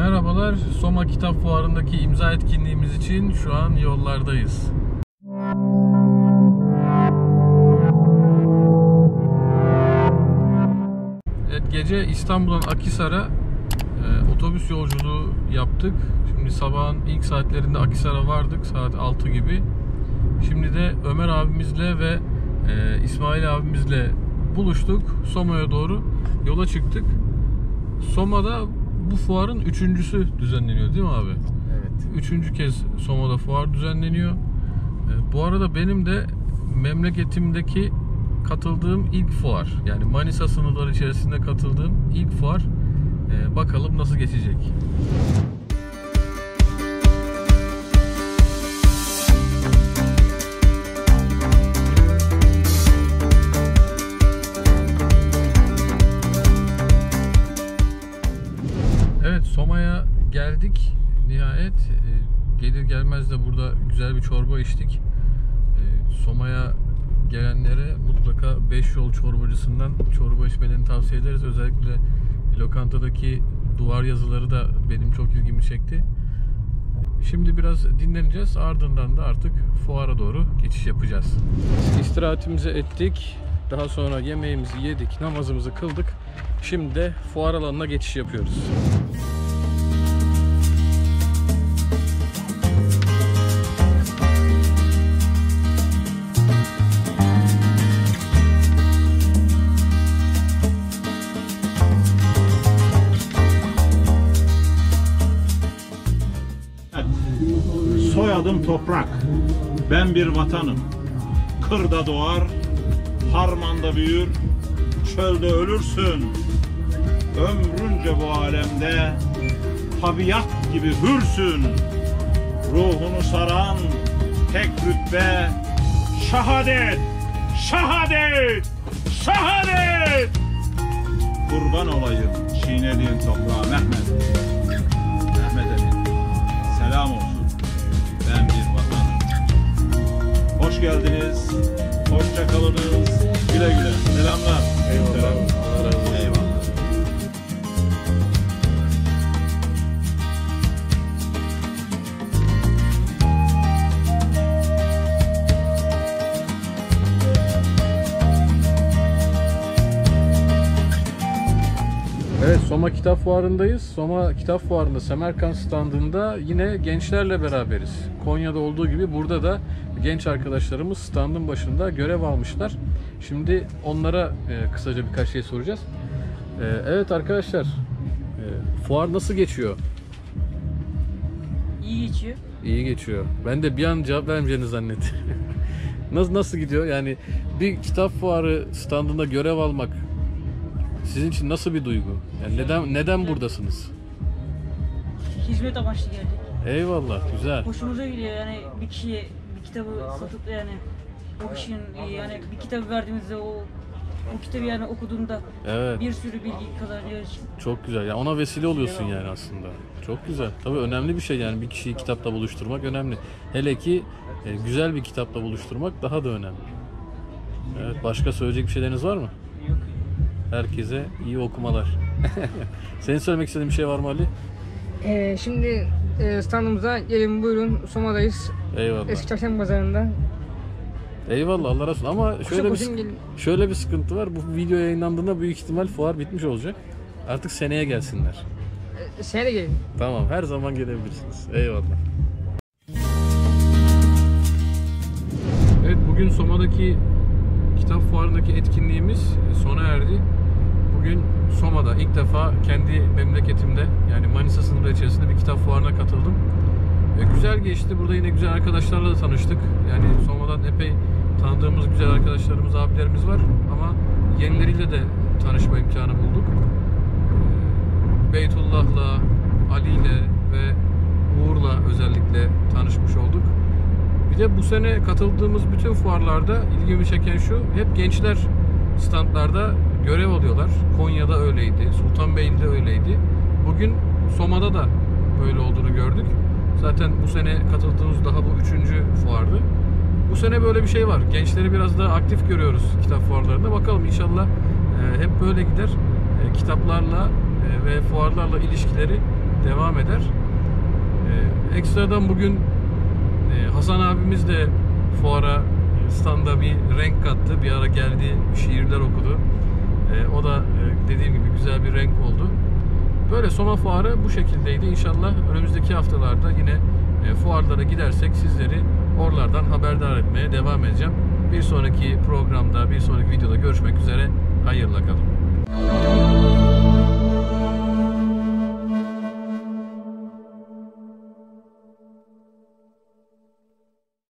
Merhabalar, Soma Kitap Fuarı'ndaki imza etkinliğimiz için şu an yollardayız. Evet, gece İstanbul'dan Akhisar'a otobüs yolculuğu yaptık. Şimdi sabahın ilk saatlerinde Akhisar'a vardık, saat 6 gibi. Şimdi de Ömer abimizle ve İsmail abimizle buluştuk. Soma'ya doğru yola çıktık. Soma'da bu fuarın üçüncüsü düzenleniyor değil mi abi? Evet. Üçüncü kez Soma'da fuar düzenleniyor. Bu arada benim de memleketimdeki katıldığım ilk fuar. Yani Manisa sınırları içerisinde katıldığım ilk fuar. Bakalım nasıl geçecek. Evet, Soma'ya geldik nihayet. Gelir gelmez de burada güzel bir çorba içtik. Soma'ya gelenlere mutlaka 5 yol çorbacısından çorba içmelerini tavsiye ederiz. Özellikle lokantadaki duvar yazıları da benim çok ilgimi çekti. Şimdi biraz dinleneceğiz. Ardından da artık fuara doğru geçiş yapacağız. İstirahatimizi ettik. Daha sonra yemeğimizi yedik, namazımızı kıldık. Şimdi de fuar alanına geçiş yapıyoruz. Soyadım Toprak. Ben bir vatanım. Kırda doğar, harmanda büyür, çölde ölürsün. Ömrünce bu alemde tabiat gibi hürsün. Ruhunu saran tek rütbe şehadet, şehadet, şehadet. Kurban olayım çiğnediğin toprağa Mehmet. Mehmet Emin. Selam olsun. Ben bir vatanım. Hoş geldiniz. Hoşça kalınız. Güle güle. Selamlar. Eyvallah. Eyvallah. Evet, Soma Kitap Fuarı'ndayız. Soma Kitap Fuarı'nda Semerkant standında yine gençlerle beraberiz. Konya'da olduğu gibi burada da genç arkadaşlarımız standın başında görev almışlar. Şimdi onlara kısaca birkaç şey soracağız. Evet arkadaşlar, fuar nasıl geçiyor? İyi geçiyor. İyi geçiyor. Ben de bir an cevap vermeyeceğini zannettim. Nasıl gidiyor? Yani bir kitap fuarı standında görev almak sizin için nasıl bir duygu? Yani neden buradasınız? Hizmet amaçlı geldik. Eyvallah, güzel. Hoşumuza gidiyor yani bir kişiye bir kitabı satıp yani o kişinin yani bir kitabı verdiğimizde o kitabı yani okuduğunda Evet. bir sürü bilgi kazanıyor. Çok güzel. Yani ona vesile oluyorsun yani aslında. Çok güzel. Tabii önemli bir şey yani bir kişiyi kitapla buluşturmak önemli. Hele ki güzel bir kitapla buluşturmak daha da önemli. Evet, başka söyleyecek bir şeyleriniz var mı? Yok. Herkese iyi okumalar. Senin söylemek istediğin bir şey var mı Ali? Şimdi standımıza gelin buyurun. Soma'dayız. Eyvallah. Eski Çarşamba Pazarı'nda. Eyvallah, Allah razı olsun. Ama koşun gelin. şöyle bir sıkıntı var. Bu video yayınlandığında büyük ihtimal fuar bitmiş olacak. Artık seneye gelsinler. Seneye gelin. Tamam, her zaman gelebilirsiniz. Eyvallah. Evet, bugün Soma'daki kitap fuarındaki etkinliğimiz sona erdi. Bugün Soma'da ilk defa kendi memleketimde yani Manisa sınırları içerisinde bir kitap fuarına katıldım. Güzel geçti. Burada yine güzel arkadaşlarla da tanıştık. Yani Soma'dan epey tanıdığımız güzel arkadaşlarımız, abilerimiz var ama yenileriyle de tanışma imkanı bulduk. Beytullah'la, Ali'yle ve Uğur'la özellikle tanışmış olduk. Bir de bu sene katıldığımız bütün fuarlarda ilgimi çeken şu, hep gençler standlarda görev alıyorlar. Konya'da öyleydi, Sultanbeyli'de öyleydi. Bugün Soma'da da böyle olduğunu gördük. Zaten bu sene katıldığımız daha bu 3. fuardı. Bu sene böyle bir şey var. Gençleri biraz daha aktif görüyoruz kitap fuarlarında. Bakalım inşallah hep böyle gider. Kitaplarla ve fuarlarla ilişkileri devam eder. Ekstradan bugün Hasan abimiz de fuara, standa bir renk kattı. Bir ara geldi, şiirler okudu. O da dediğim gibi güzel bir renk oldu. Böyle Soma fuarı bu şekildeydi. İnşallah önümüzdeki haftalarda yine fuarlara gidersek sizleri oralardan haberdar etmeye devam edeceğim. Bir sonraki programda, bir sonraki videoda görüşmek üzere. Hayırla kalın.